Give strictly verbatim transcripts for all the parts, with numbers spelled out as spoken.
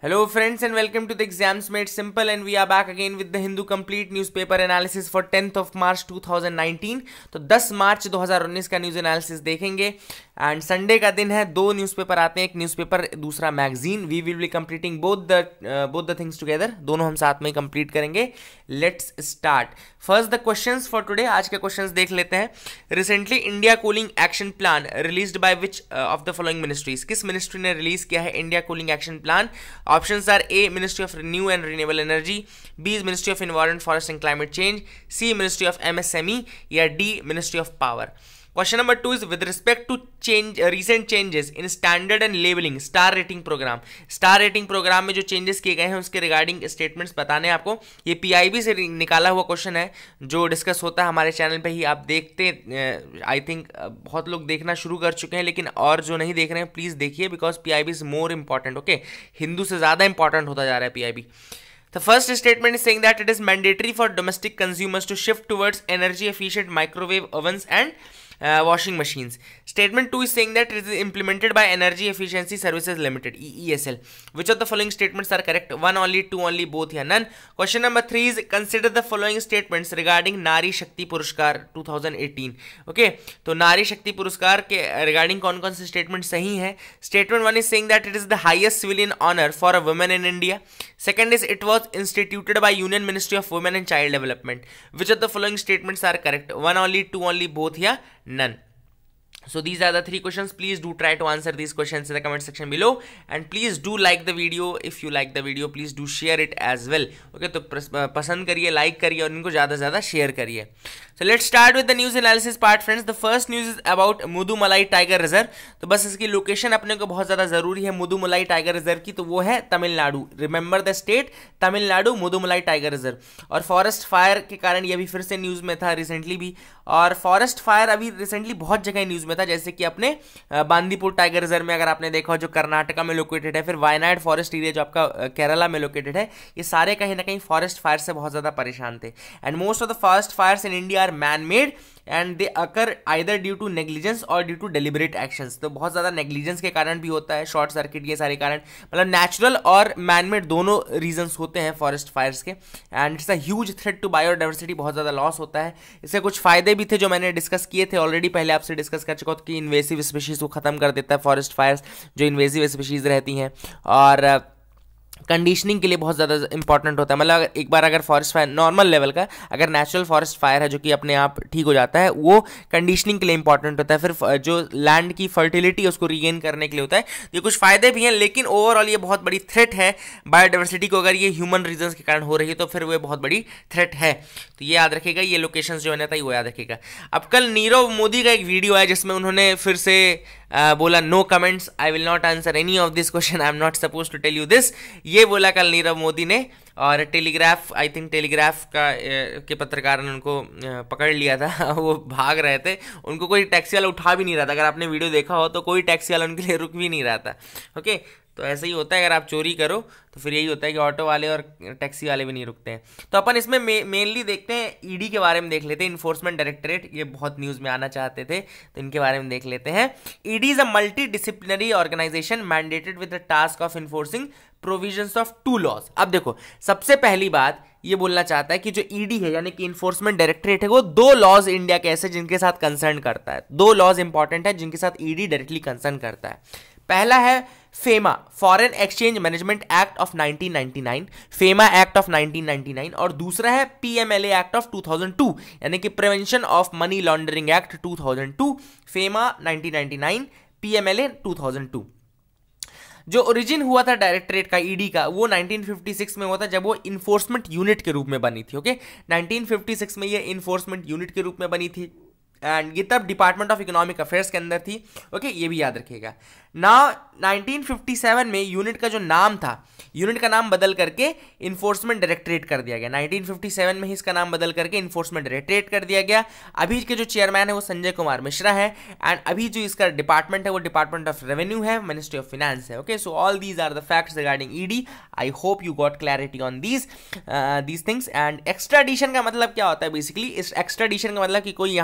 Hello friends and welcome to the Exams Made Simple, and we are back again with the Hindu Complete Newspaper Analysis for tenth of March twenty nineteen। तो ten March दो हज़ार उन्नीस का news analysis देखेंगे and Sunday का दिन है। दो न्यूज़पेपर आते हैं, एक न्यूज़पेपर दूसरा magazine. We will be completing both the both the things together, दोनों हम साथ में कंप्लीट करेंगे। Let's start first the questions for today. आज के क्वेश्चंस देख लेते हैं। Recently India cooling action plan released by which of the following ministries? किस मिनिस्ट्री ने रिलीज किया है India cooling action plan? Options are A, Ministry of Renew and Renewable Energy, B is Ministry of Environment, Forest and Climate Change, C, Ministry of M S M E, या D, Ministry of Power. Question number two is with respect to change uh, recent changes in standard and labeling star rating program. Star rating program में जो changes किए गए हैं उसके regarding statements बताने हैं आपको। ये पी आई बी से निकाला हुआ क्वेश्चन है जो डिस्कस होता है हमारे चैनल पे ही, आप देखते आई uh, थिंक uh, बहुत लोग देखना शुरू कर चुके हैं, लेकिन और जो नहीं देख रहे हैं प्लीज़ देखिए, because P I B is more important. Okay, Hindu से ज़्यादा इंपॉर्टेंट होता जा रहा है P I B. The first statement is saying that it is mandatory for domestic consumers to shift towards energy efficient microwave ovens and uh, washing machines. Statement two is saying that it is implemented by Energy Efficiency Services Limited, E E S L. Which of the following statements are correct? One only, two only, both या none? Question number three is consider the following statements regarding Nari Shakti Puruskar twenty eighteen. Okay, तो नारी शक्ति पुरस्कार के regarding कौन कौन से statement सही हैं? Statement one is saying that it is the highest civilian honor for a woman in India. Second is it was instituted by Union Ministry of Women and Child Development. Which of the following statements are correct? One only, two only, both या none? So these are the three questions. Please do try to answer these questions in the comment section below, and please do like the video. If you like the video, please do share it as well. Okay, तो पसंद करिए, like करिए और इनको ज़्यादा से ज़्यादा share करिए. So let's start with the news analysis part, friends. The first news is about Mudumalai tiger reserve. तो बस इसकी लोकेशन अपने को बहुत ज़्यादा ज़रूरी है मुदुमलाई टाइगर रिजर्व की, तो वो है Tamil Nadu. Remember the state, Tamil Nadu, Mudumalai tiger reserve. और फॉरेस्ट फायर के कारण ये भी फिर से न्यूज़ में था रिसेंटली भी, और फॉरेस्ट फायर अभी रिसेंटली बहुत जगह न्यूज़ में था, जैसे कि अपने बांदीपुर टाइगर रिजर्व में अगर आपने देखा हो जो कर्नाटका में लोकेटेड है, फिर वायनाड फॉरेस्ट एरिया जो आपका केरला में लोकेटेड है, ये सारे कहीं ना कहीं फॉरेस्ट फायर से बहुत ज़्यादा परेशान थे. And most of the forest fires in India are man made and they occur either due to negligence और ड्यू टू डेलिबरेट एक्शंस. तो बहुत ज़्यादा नेग्लिजेंस के कारण भी होता है, शॉर्ट सर्किट, ये सारे कारण, मतलब नेचुरल और मैन मेड दोनों रीजंस होते हैं फॉरेस्ट फायर्स के. And it's a huge threat to biodiversity, बहुत ज़्यादा लॉस होता है. इससे कुछ फायदे भी थे जो मैंने डिस्कस किए थे ऑलरेडी, पहले आपसे डिस्कस कर चुका हूँ कि इन्वेसिव स्पीशीज़ को ख़त्म कर देता है फॉरेस्ट फायर्स, जो इन्वेसिव स्पीशीज़ रहती हैं, और कंडीशनिंग के लिए बहुत ज़्यादा इंपॉर्टेंट होता है. मतलब एक बार अगर फॉरेस्ट फायर नॉर्मल लेवल का, अगर नेचुरल फॉरेस्ट फायर है जो कि अपने आप ठीक हो जाता है, वो कंडीशनिंग के लिए इंपॉर्टेंट होता है. फिर जो लैंड की फर्टिलिटी उसको रीगेन करने के लिए होता है. ये कुछ फ़ायदे भी हैं, लेकिन ओवरऑल ये बहुत बड़ी थ्रेट है बायोडाइवर्सिटी को. अगर ये ह्यूमन रीजन्स के कारण हो रही है तो फिर वो बहुत बड़ी थ्रेट है. तो ये याद रखिएगा, ये लोकेशन जो है वो याद रखिएगा. अब कल नीरव मोदी का एक वीडियो है जिसमें उन्होंने फिर से Uh, बोला no comments, I will not answer any of this question, I am not suppose to tell you this. ये बोला कल नीरव मोदी ने, और टेलीग्राफ, आई थिंक टेलीग्राफ का के पत्रकार ने उनको पकड़ लिया था. वो भाग रहे थे, उनको कोई टैक्सी वाला उठा भी नहीं रहा था. अगर आपने वीडियो देखा हो तो कोई टैक्सी वाला उनके लिए रुक भी नहीं रहा था. ओके, तो ऐसा ही होता है, अगर आप चोरी करो तो फिर यही होता है कि ऑटो वाले और टैक्सी वाले भी नहीं रुकते हैं. तो अपन इसमें मेनली देखते हैं ईडी के बारे में देख लेते हैं. इन्फोर्समेंट डायरेक्टरेट, ये बहुत न्यूज़ में आना चाहते थे तो इनके बारे में देख लेते हैं. ED is a multi disciplinary organisation mandated with the task of enforcing provisions of two laws. अब देखो, सबसे पहली बात ये बोलना चाहता है कि जो ईडी है यानी कि इन्फोर्समेंट डायरेक्टरेट है, वो दो लॉज इंडिया के ऐसे जिनके साथ कंसर्न करता है. दो लॉज इंपॉर्टेंट है जिनके साथ ईडी डायरेक्टली कंसर्न करता है. पहला है FEMA, foreign exchange management act of nineteen ninety nine, FEMA act of nineteen ninety nine, और दूसरा है PMLA act of two thousand two, यानी कि prevention of money laundering act two thousand two, FEMA nineteen ninety nine, PMLA two thousand two. जो origin हुआ था directorate का, ED का, वो नाइनटीन फिफ्टी सिक्स में हुआ था जब वो इन्फोर्समेंट यूनिट के रूप में बनी थी. ओके, नाइनटीन फिफ्टी सिक्स में ये इन्फोर्समेंट यूनिट के रूप में बनी थी, एंड ये तब डिपार्टमेंट ऑफ इकोनॉमिक अफेयर्स के अंदर थी. ओके, ये भी याद रखिएगा. ना नाइनटीन फिफ्टी सेवन में यूनिट का जो नाम था, यूनिट का नाम बदल करके इन्फोर्समेंट डायरेक्टरेट कर दिया गया. नाइनटीन फिफ्टी सेवन में ही इसका नाम बदल करके इन्फोर्समेंट डायरेक्टरेट कर दिया गया. अभी के जो चेयरमैन है वो संजय कुमार मिश्रा है, एंड अभी जो इसका डिपार्टमेंट है वो डिपार्टमेंट ऑफ रेवेन्यू है, मिनिस्ट्री ऑफ फाइनेंस है. Okay, so all these are the facts regarding ED. I hope you got clarity on these these things. And extradition का मतलब क्या होता है बेसिकली? इस एक्स्ट्राडिशन का मतलब कि कोई यहाँ का भगौड़ा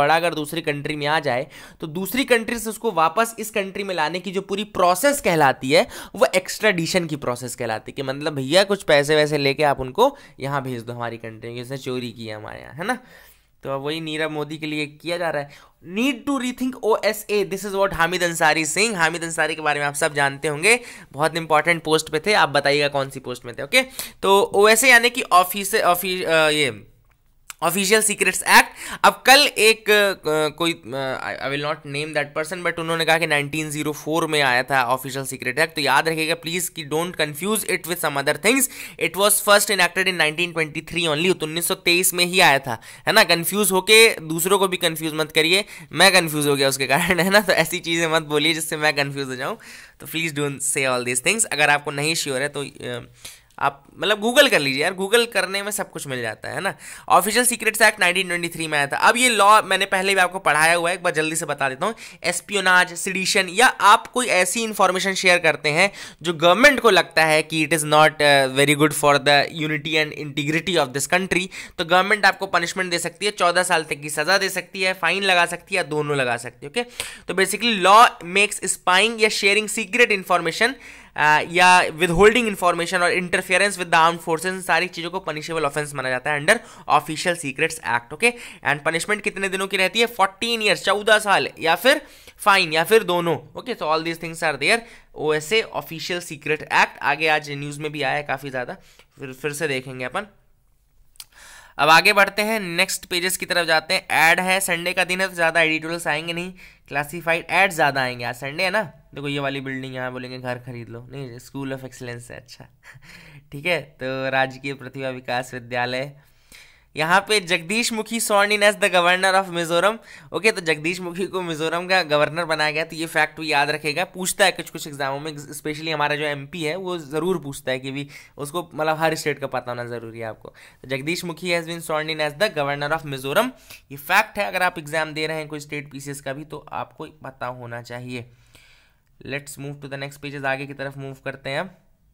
कौड़ा अगर दूसरी कंट्री में आ जाए तो दूसरी कंट्री से उसको वापस इस कंट्री में लाने की जो पूरी प्रोसेस कहलाती है वो एक्स्ट्राडिशन की प्रोसेस कहलाती है, कि मतलब भैया कुछ पैसे वैसे लेके आप उनको यहाँ भेज दो हमारी कंट्री में, इसने चोरी किया हमारे यहाँ, है ना। तो वही नीरव मोदी के लिए किया जा रहा है। Need to rethink O S A, this is what Hamid Ansari Singh. Hamid Ansari के बारे में आप सब जानते होंगे, बहुत इंपॉर्टेंट पोस्ट पे थे, आप बताइएगा कौन सी पोस्ट में थे। ओके, तो ओ एस ए यानी कि ऑफिस ऑफिस ये ऑफिशियल सीक्रेट्स एक्ट। अब कल एक uh, कोई I will not name that person, but उन्होंने कहा कि नाइनटीन ओ फोर में आया था ऑफिशियल सीक्रेट एक्ट। तो याद रखिएगा प्लीज कि don't confuse it with some other things. It was first enacted in nineteen twenty three only, तो उन्नीस सौ तेईस में ही आया था, है ना। कंफ्यूज होके दूसरों को भी कंफ्यूज मत करिए, मैं कंफ्यूज हो गया उसके कारण, है ना। तो ऐसी चीजें मत बोलिए जिससे मैं कंफ्यूज हो जाऊं। तो please don't say all these things. अगर आपको नहीं श्योर है तो uh, आप मतलब गूगल कर लीजिए यार, गूगल करने में सब कुछ मिल जाता है ना। Official secrets act nineteen twenty three में आया था। अब ये लॉ मैंने पहले भी आपको पढ़ाया हुआ है, एक बार जल्दी से बता देता हूँ। एस्पियोनाज, सिडिशन, या आप कोई ऐसी इंफॉर्मेशन शेयर करते हैं जो गवर्नमेंट को लगता है कि it is not very good for the unity and integrity of this country, तो गवर्नमेंट आपको पनिशमेंट दे सकती है, चौदह साल तक की सजा दे सकती है, फाइन लगा सकती है, या दोनों लगा सकती है। ओके, तो बेसिकली लॉ मेक्स स्पाइंग या शेयरिंग सीक्रेट इंफॉर्मेशन Uh, या विद होल्डिंग इन्फॉर्मेशन और interference with the armed forces, सारी चीजों को पनिशेबल ऑफेंस माना जाता है under official secrets act. Okay, and punishment कितने दिनों की रहती है? फोर्टीन ईयर्स, चौदह साल, या फिर फाइन, या फिर दोनों। ओके, तो all these things are there. OSA official secret act आगे आज न्यूज में भी आया है काफी ज्यादा, फिर फिर से देखेंगे अपन। अब आगे बढ़ते हैं, नेक्स्ट पेजेस की तरफ जाते हैं। ऐड है, संडे का दिन है तो ज़्यादा एडिटोरियल्स आएंगे नहीं, क्लासिफाइड ऐड ज़्यादा आएंगे। आज संडे है ना, देखो ये वाली बिल्डिंग, यहाँ बोलेंगे घर खरीद लो, नहीं स्कूल ऑफ एक्सीलेंस है, अच्छा ठीक है। तो राजकीय प्रतिभा विकास विद्यालय, यहाँ पे Jagdish Mukhi sworn in as the governor of Mizoram. Okay, तो जगदीश मुखी को मिजोरम का गवर्नर बनाया गया, तो ये फैक्ट भी याद रखेगा, पूछता है कुछ कुछ एग्जामों में, स्पेशली हमारा जो एमपी है वो जरूर पूछता है कि भी उसको मतलब हर स्टेट का पता होना जरूरी है आपको। तो Jagdish Mukhi has been sworn in as the governor of Mizoram, ये फैक्ट है। अगर आप एग्जाम दे रहे हैं कोई स्टेट पीसीएस का भी तो आपको पता होना चाहिए। Let's move to the next pages, आगे की तरफ मूव करते हैं।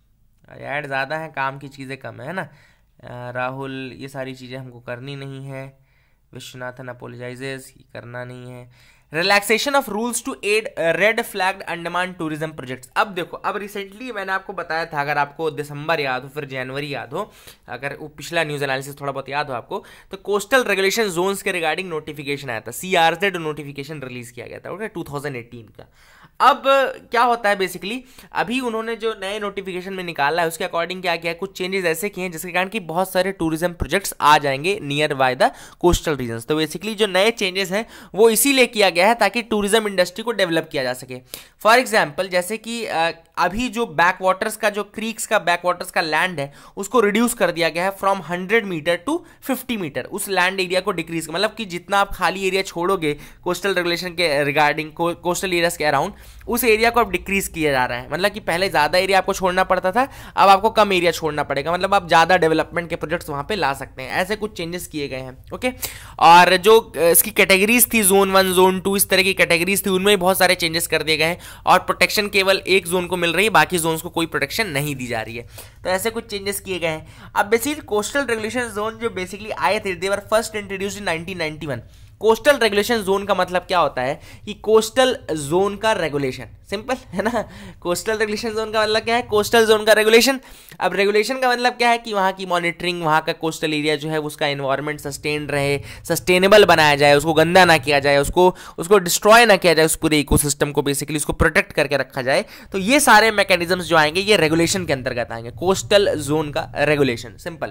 अब ऐड ज़्यादा है, काम की चीज़ें कम है ना। राहुल, ये सारी चीज़ें हमको करनी नहीं है। विश्वनाथन अपोलोजाइजेस, ये करना नहीं है। Relaxation of rules to aid red flagged Andaman tourism projects. अब देखो, अब रिसेंटली मैंने आपको बताया था, अगर आपको दिसंबर याद हो, फिर जनवरी याद हो, अगर वो पिछला न्यूज़ एनालिसिस थोड़ा बहुत याद हो आपको, तो कोस्टल रेगुलेशन जोन्स के रिगार्डिंग नोटिफिकेशन आया था, सीआरजेड नोटिफिकेशन रिलीज किया गया था, ओके, टू थाउजेंड एटीन का। अब क्या होता है बेसिकली, अभी उन्होंने जो नए नोटिफिकेशन में निकाला है उसके अकॉर्डिंग क्या किया है, कुछ चेंजेस ऐसे किए हैं जिसके कारण कि बहुत सारे टूरिज्म प्रोजेक्ट्स आ जाएंगे near by the coastal regions. तो बेसिकली जो नए चेंजेस हैं वो इसीलिए किया गया है ताकि टूरिज्म इंडस्ट्री को डेवलप किया जा सके। फॉर एग्जाम्पल, जैसे कि अभी जो बैक वाटर्स का, जो क्रीक्स का बैक वाटर्स का लैंड है उसको रिड्यूस कर दिया गया है from hundred metre to fifty metre. उस लैंड एरिया को डिक्रीज, मतलब कि जितना आप खाली एरिया छोड़ोगे कोस्टल रेगुलेशन के रिगार्डिंग, कोस्टल एरियाज के अराउंड, उस एरिया को अब डिक्रीज किया जा रहा है। मतलब कि पहले ज्यादा एरिया आपको छोड़ना पड़ता था, अब आपको कम एरिया छोड़ना पड़ेगा, मतलब आप ज्यादा डेवलपमेंट के प्रोजेक्ट्स वहां पे ला सकते हैं। ऐसे कुछ चेंजेस किए गए हैं। ओके, और जो इसकी कैटेगरीज थी, जोन वन, जोन टू, इस तरह की कैटेगरीज थी, उनमें भी बहुत सारे चेंजेस कर दिए गए हैं और प्रोटेक्शन केवल एक जोन को मिल रही है, बाकी जोन्स को कोई प्रोटेक्शन नहीं दी जा रही है। तो ऐसे कुछ चेंजेस किए गए हैं। अब बेसिकली कोस्टल रेगुलेशन जोन जो बेसिकली आए थे, they were first introduced in nineteen ninety one. Coastal regulation zone का मतलब क्या होता है कि कोस्टल जोन का रेगुलेशन, सिंपल है ना। कोस्टल रेगुलेशन जोन का मतलब क्या है, कोस्टल जोन का रेगुलेशन। अब रेगुलेशन का मतलब क्या है कि वहाँ की मॉनिटरिंग, वहाँ का कोस्टल एरिया जो है उसका एनवायरनमेंट सस्टेन रहे, सस्टेनेबल बनाया जाए, उसको गंदा ना किया जाए, उसको उसको डिस्ट्रॉय ना किया जाए, उस पूरे इकोसिस्टम को बेसिकली उसको प्रोटेक्ट करके रखा जाए। तो ये सारे मैकेनिज्म्स जो आएंगे ये रेगुलेशन के अंतर्गत आएंगे, कोस्टल जोन का रेगुलेशन, सिंपल।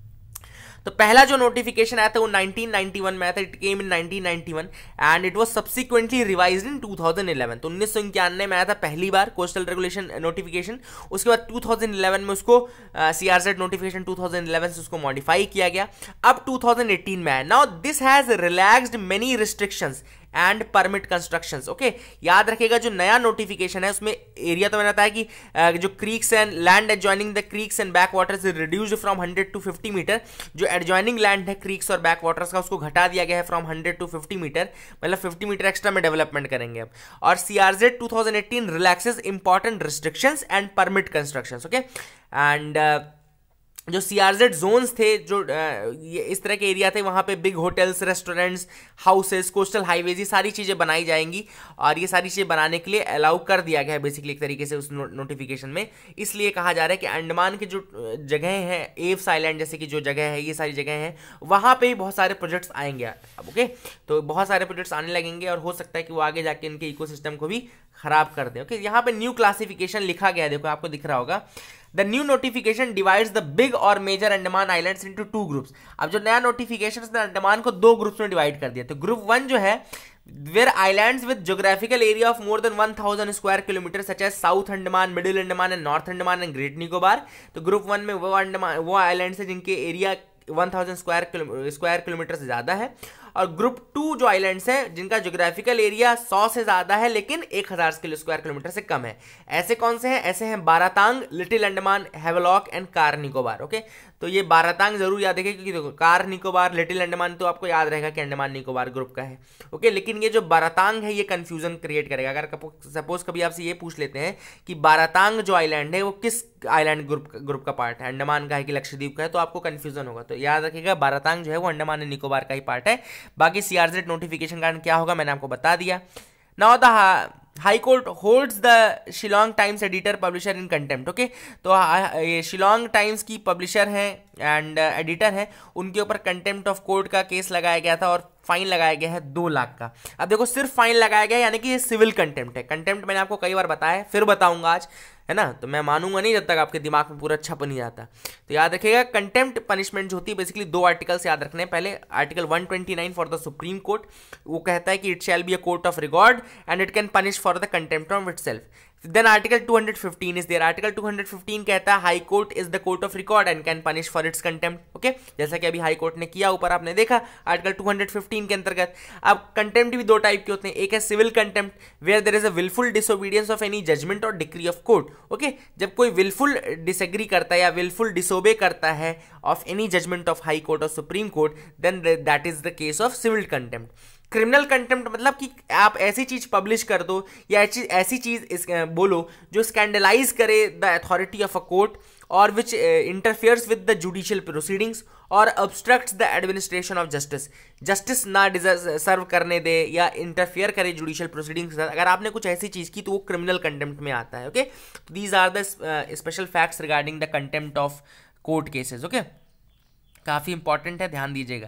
तो पहला जो नोटिफिकेशन आया था वो नाइनटीन नाइंटी वन में आया था, it came in nineteen ninety one and it was subsequently revised in two thousand eleven. तो उन्नीस सौ इक्यानवे में आया था पहली बार कोस्टल रेगुलेशन नोटिफिकेशन। उसके बाद टू थाउजेंड इलेवन में उसको CRZ notification two thousand eleven से उसको मॉडिफाई किया गया। अब टू थाउजेंड एटीन में आया। Now this has relaxed many restrictions and permit constructions. Okay, याद रखिएगा जो नया नोटिफिकेशन है उसमें एरिया तो मैंने बताया कि जो creeks and land adjoining the creeks and back waters is reduced from hundred to fifty metre. जो एडजॉइनिंग लैंड है क्रीक्स और बैक वाटर्स का उसको घटा दिया गया है from hundred to fifty metre, मतलब फिफ्टी मीटर एक्स्ट्रा में डेवलपमेंट करेंगे अब। और CRZ two thousand eighteen relaxes important restrictions and permit constructions. Okay, and जो सीआरजेड जोन्स थे, जो ये इस तरह के एरिया थे, वहाँ पे big hotels, restaurants, houses, coastal highways, ये सारी चीज़ें बनाई जाएंगी और ये सारी चीज़ें बनाने के लिए अलाउ कर दिया गया है बेसिकली एक तरीके से उस नो, नोटिफिकेशन में। इसलिए कहा जा रहा है कि अंडमान के जो जगह हैं, एव्स आइलैंड जैसे कि जो जगह है, ये सारी जगह हैं, वहाँ पे भी बहुत सारे प्रोजेक्ट्स आएंगे अब। ओके, तो बहुत सारे प्रोजेक्ट्स आने लगेंगे और हो सकता है कि वो आगे जाके इनके इकोसिस्टम को भी खराब कर दें। ओके, यहाँ पे न्यू क्लासिफिकेशन लिखा गया है, देखो आपको दिख रहा होगा। The new notification divides the big or major Andaman Islands into two groups. अब जो नया नोटिफिकेशन ने अंडमान को दो ग्रुप्स में डिवाइड कर दिया। तो ग्रुप वन जो है, where islands with geographical area of more than one thousand square kilometers such as South Andaman, Middle Andaman and North Andaman and Great Nicobar। तो ग्रुप वन में वो अंडमान वो आइलैंड्स है जिनके area one thousand square square kilometre से ज़्यादा है, और ग्रुप टू जो आइलैंड्स हैं जिनका ज्योग्राफिकल एरिया सौ से ज़्यादा है लेकिन एक हज़ार स्क्वायर किलोमीटर से कम है। ऐसे कौन से हैं? ऐसे हैं Baratang, Little Andaman, Havelock and Car Nicobar. Okay, तो ये बारातांग जरूर याद रखिए क्योंकि देखो कार निकोबार, लिटिल अंडमान तो आपको याद रहेगा कि अंडमान निकोबार ग्रुप का है। ओके, लेकिन ये जो बारातांग है ये कंफ्यूजन क्रिएट करेगा। अगर सपोज कभी आपसे ये पूछ लेते हैं कि बारातांग जो आइलैंड है वो किस आइलैंड ग्रुप ग्रुप का पार्ट है, अंडमान का है कि लक्षद्वीप का है, तो आपको कंफ्यूजन होगा। तो याद रखिएगा बारातांग जो है वो अंडमान एंड निकोबार का ही पार्ट है। बाकी सीआरजेड नोटिफिकेशन कारण क्या होगा मैंने आपको बता दिया। Now the high court holds the Shillong Times editor publisher in contempt. Okay, तो ये शिलोंग टाइम्स की पब्लिशर हैं एंड एडिटर हैं, उनके ऊपर कंटेम्प्ट ऑफ कोर्ट का केस लगाया गया था और फाइन लगाया गया है दो लाख का। अब देखो सिर्फ फाइन लगाया गया है, यानी कि ये सिविल कंटेम्प्ट है। कंटेम्प्ट मैंने आपको कई बार बताया है, फिर बताऊंगा आज, है ना, तो मैं मानूंगा नहीं जब तक आपके दिमाग में पूरा छप नहीं जाता। तो याद रखिएगा कंटेम्प्ट पनिशमेंट जो होती है बेसिकली दो आर्टिकल से याद रखने हैं। पहले article one twenty nine for the supreme court, वो कहता है कि it shall be a court of record and it can punish for the contempt of itself. Then article two fifteen is there. Article two fifteen कहता है high court is the court of record and can punish for its contempt. Okay, जैसा कि अभी high court ने किया, ऊपर आपने देखा आर्टिकल टू फिफ्टीन के अंतर्गत। अब कंटेम्प्ट भी दो टाइप के होते हैं, एक है civil contempt where there is a wilful disobedience of any judgment और डिक्री ऑफ कोर्ट। ओके, जब कोई विलफुल डिसएग्री करता है या विलफुल डिसोबे करता है of any judgment of high court और supreme court, then that is the case of civil contempt. Criminal contempt मतलब कि आप ऐसी चीज पब्लिश कर दो या ऐसी चीज बोलो जो स्कैंडलाइज करे the authority of a court और which interferes with the judicial proceedings और obstructs the administration of justice. Justice ना सर्व करने दे या इंटरफेयर करे जुडिशियल प्रोसीडिंग्स, अगर आपने कुछ ऐसी चीज की तो वो क्रिमिनल कंटेम्प्ट में आता है। Okay, these are the special facts regarding the contempt of court cases. Okay, काफी इंपॉर्टेंट है, ध्यान दीजिएगा।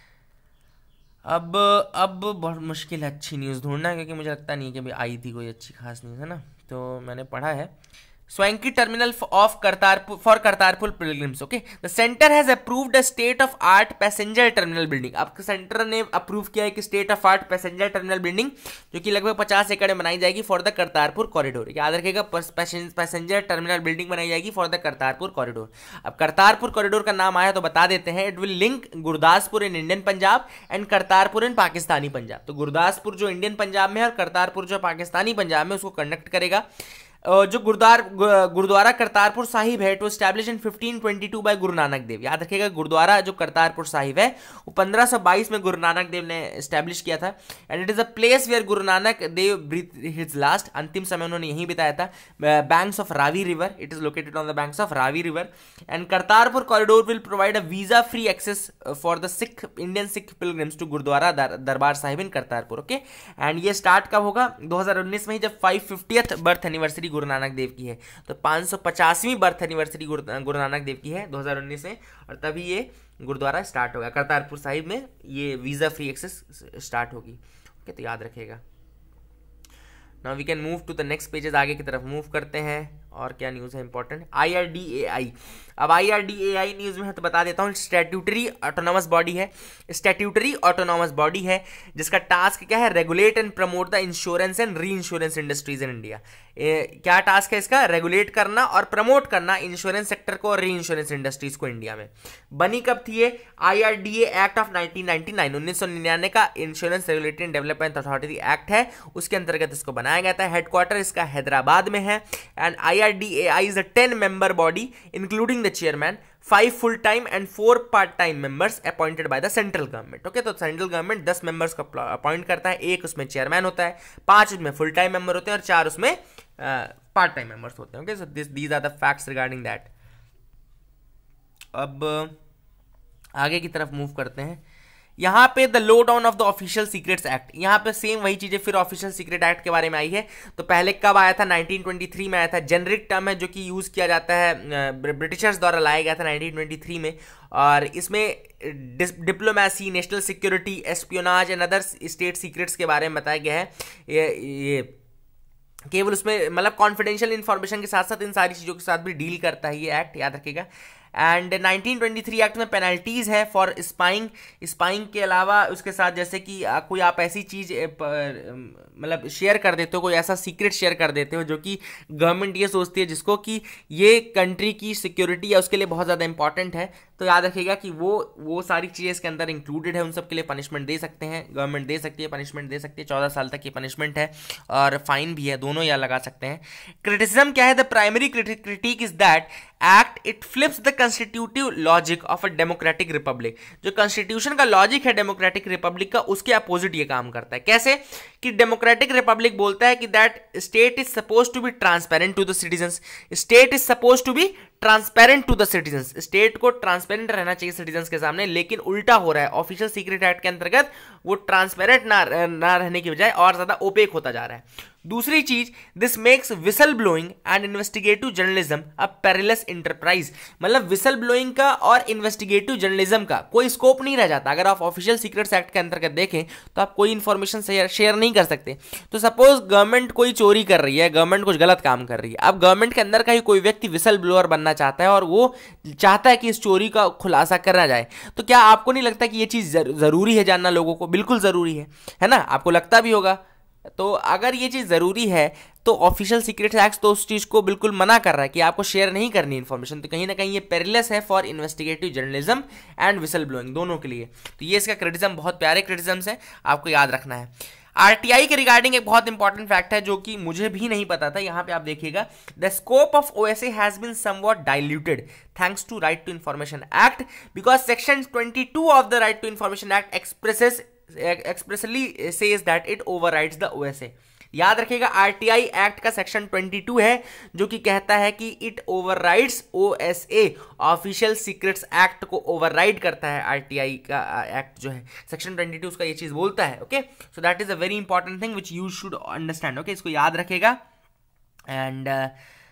अब अब बहुत मुश्किल है अच्छी न्यूज़ ढूंढना, क्योंकि मुझे लगता नहीं कि अभी आई थी कोई अच्छी खास न्यूज़, है ना। तो मैंने पढ़ा है swanky terminal of Kartarpur for Kartarpur pilgrims. Okay, the centre has approved a state of art passenger terminal building. आपके सेंटर ने अप्रूव किया है कि state of art passenger terminal building जो कि लगभग पचास एकड़ में बनाई जाएगी फॉर द करतारपुर कॉरिडोर। याद रखिएगा पैसेंजर टर्मिनल बिल्डिंग बनाई जाएगी फॉर द करतारपुर कॉरिडोर। अब करतारपुर कॉरिडोर का नाम आया तो बता देते हैं, it will link Gurdaspur in Indian Punjab and Kartarpur in Pakistani Punjab. तो गुरदासपुर जो इंडियन पंजाब में है और करतारपुर जो पाकिस्तानी पंजाब में, उसको कनेक्ट करेगा। जो गुरुद्वार गुरुद्वारा करतारपुर साहिब है तो establish in fifteen twenty two by Guru Nanak देव। याद रखिएगा गुरुद्वारा जो करतारपुर साहिब है वो पंद्रह सौ बाईस में गुरु नानक देव ने एस्टैब्लिश किया था and it is a place where Guru Nanak Dev breathe his last, अंतिम समय उन्होंने यहीं बिताया था। Banks of Ravi river, it is located on the banks of Ravi river and Kartarpur corridor will provide a visa free access for the Sikh Indian Sikh pilgrims to Gurdwara Darbar Sahib in Kartarpur. Okay, and ये start कब होगा? दो हज़ार उन्नीस में ही, जब फाइव फिफ्टियथ बर्थ एनिवर्सरी गुरु नानक देव की है। तो पाँच सौ पचासवीं बर्थ एनिवर्सरी गुरु नानक देव की है दो हज़ार उन्नीस में, और तभी ये गुरुद्वारा स्टार्ट होगा करतारपुर साहिब में, ये वीजा फ्री एक्सेस स्टार्ट होगी। ओके, तो याद रखिएगा। Now we can move to the next pages, आगे की तरफ मूव करते हैं। और क्या न्यूज़ है important? I R D A I. अब I R D A I news में है तो बता देता हूँ, स्टैट्यूटरी ऑटोनॉमस बॉडी है। स्टैट्यूटरी ऑटोनॉमस बॉडी है जिसका टास्क क्या है? Regulate and promote the insurance and re insurance industries in India. क्या टास्क है इसका? रेगुलेट करना और प्रमोट करना इंश्योरेंस सेक्टर को और री इंश्योरेंस इंडस्ट्रीज को इंडिया में। बनी कब थी ये? I R D A act of nineteen ninety nine, उन्नीस सौ निन्यानवे का insurance regulatory and development authority act है, उसके अंतर्गत इसको बनाया गया था। हेडक्वार्टर इसका हैदराबाद में है and I R D A I is a ten member body including the chairman, five full time and four part time members appointed by the central government. Okay, तो सेंट्रल गवर्नमेंट दस members को appoint करता है, एक उसमें chairman होता है, पांच उसमें फुल टाइम मेंबर होते हैं और चार उसमें पार्ट टाइम मेंबर्स होते हैं। Okay, so this these are the facts regarding that. अब आगे की तरफ मूव करते हैं। यहाँ पे the low down of the official secrets act, यहाँ पे सेम वही चीजें फिर ऑफिशियल सीक्रेट एक्ट के बारे में आई है। तो पहले कब आया था, नाइनटीन ट्वेंटी थ्री में आया था। जेनरिक टर्म है जो कि यूज किया जाता है, ब्रिटिशर्स द्वारा लाया गया था नाइनटीन ट्वेंटी थ्री में। और इसमें diplomacy, national security, espionage and other state secrets के बारे में बताया गया है। ये ये केवल उसमें मतलब कॉन्फिडेंशियल इंफॉर्मेशन के साथ साथ इन सारी चीज़ों के साथ भी डील करता है ये एक्ट, याद रखिएगा। And nineteen twenty three act में पेनल्टीज है फॉर स्पाइंग। स्पाइंग के अलावा उसके साथ जैसे कि कोई आप ऐसी चीज़ मतलब शेयर कर देते हो, कोई ऐसा सीक्रेट शेयर कर देते हो जो कि गवर्नमेंट ये सोचती है जिसको कि ये कंट्री की सिक्योरिटी है उसके लिए बहुत ज़्यादा इंपॉर्टेंट है, तो याद रखिएगा कि वो वो सारी चीज़ें इसके अंदर इंक्लूडेड है। उन सब के लिए पनिशमेंट दे सकते हैं, गवर्नमेंट दे सकती है, पनिशमेंट दे सकती है। चौदह साल तक की पनिशमेंट है और फाइन भी है, दोनों यहाँ लगा सकते हैं। क्रिटिसिज्म क्या है, the primary critic is that act it flips the constitutive logic of a democratic republic. जो कॉन्स्टिट्यूशन का लॉजिक है डेमोक्रेटिक रिपब्लिक का, उसके अपोजिट ये काम करता है। कैसे कि डेमोक्रेटिक रिपब्लिक बोलता है कि that state is suppose to be transparent to the citizens. State is suppose to be transparent to the citizens, state को ट्रांसपेरेंट रहना चाहिए सिटीजंस के सामने, लेकिन उल्टा हो रहा है। ऑफिशियल सीक्रेट एक्ट के अंतर्गत वो ट्रांसपेरेंट ना ना रहने की बजाय और ज्यादा ओपेक होता जा रहा है। दूसरी चीज, this makes whistle blowing and investigative journalism a perilous enterprise. मतलब विसल ब्लोइंग का और इन्वेस्टिगेटिव जर्नलिज्म का कोई स्कोप नहीं रह जाता। अगर आप ऑफिशियल सीक्रेट्स एक्ट के अंतर्गत देखें तो आप कोई इंफॉर्मेशन शेयर नहीं कर सकते। तो सपोज गवर्नमेंट कोई चोरी कर रही है, गवर्नमेंट कुछ गलत काम कर रही है, अब गवर्नमेंट के अंदर का ही कोई व्यक्ति विसल ब्लोअर बनना चाहता है और वो चाहता है कि इस चोरी का खुलासा करा जाए, तो क्या आपको नहीं लगता कि ये चीज जरूरी है जानना लोगों को? बिल्कुल जरूरी है, है ना? आपको लगता भी होगा। तो अगर ये चीज जरूरी है तो ऑफिशियल सीक्रेट एक्ट तो उस चीज को बिल्कुल मना कर रहा है कि आपको शेयर नहीं करनी इन्फॉर्मेशन। तो कहीं ना कहीं ये पेरिलस है for investigative journalism and whistle blowing, दोनों के लिए। तो ये इसका क्रिटिसिज्म बहुत प्यारे क्रिटिसिज्म है, आपको याद रखना है। आरटीआई के रिगार्डिंग एक बहुत इंपॉर्टेंट फैक्ट है जो कि मुझे भी नहीं पता था, यहां पे आप देखिएगा। The scope of OSA has been somewhat diluted thanks to right to information act because section twenty two of the right to information act expresses expressly says that it overrides the OSA. याद रखिएगा, RTI act का section twenty two है जो कि कहता है कि it overrides OSA, official secrets act को ओवरराइड करता है आरटीआई का एक्ट जो है, सेक्शन ट्वेंटी टू उसका ये चीज बोलता है। Okay, so that is a very important thing which you should understand. Okay, इसको याद रखेगा। एंड uh,